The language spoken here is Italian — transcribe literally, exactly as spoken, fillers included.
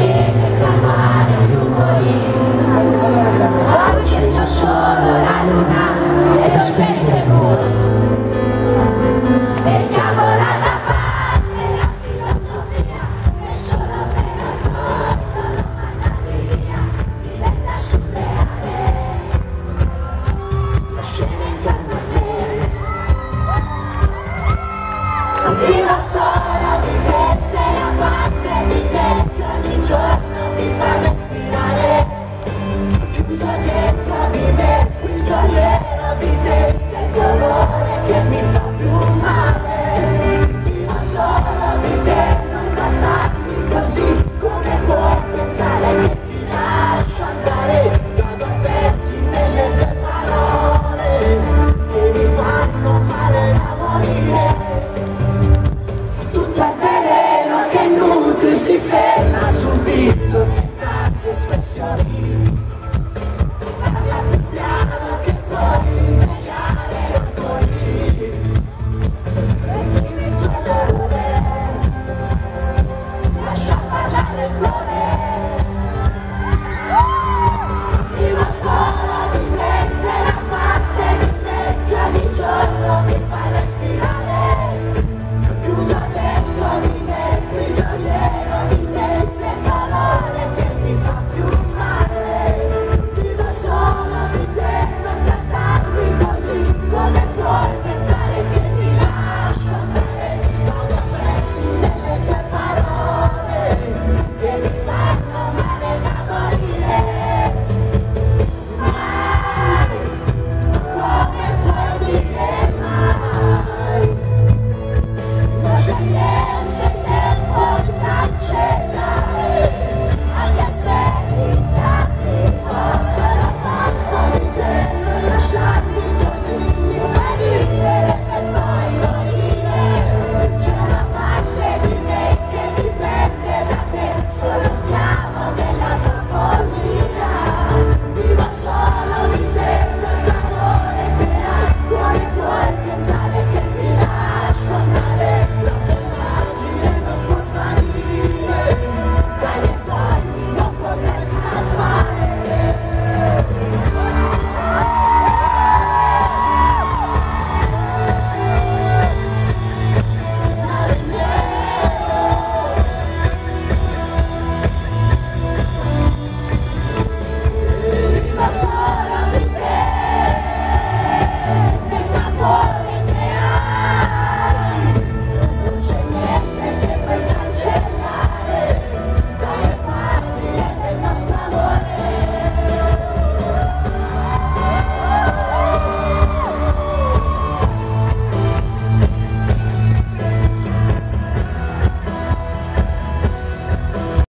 cene, calmare gli umori. Ho ucciso solo la luna ed ho spento il mondo. Mettiamola da parte la filosofia, se solo per noi non lo mandare via, diventa surreale. La scena intorno a me. Non vivo solo di teste a parte di me che ogni giorno mi fa respirare. Ho chiuso dentro di me il gioiello di teste e dolore.